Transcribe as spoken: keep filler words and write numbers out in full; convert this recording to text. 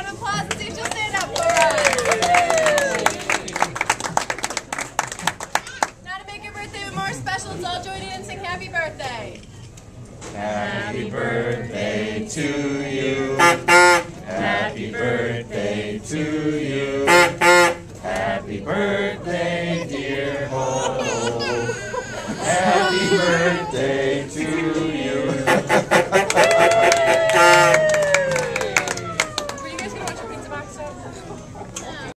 round of applause and see if she'll stand up for us. Now to make your birthday even more special, let's all join in and sing happy birthday. Happy birthday to you. Happy birthday to you. Happy birthday, dear Hope. Happy birthday.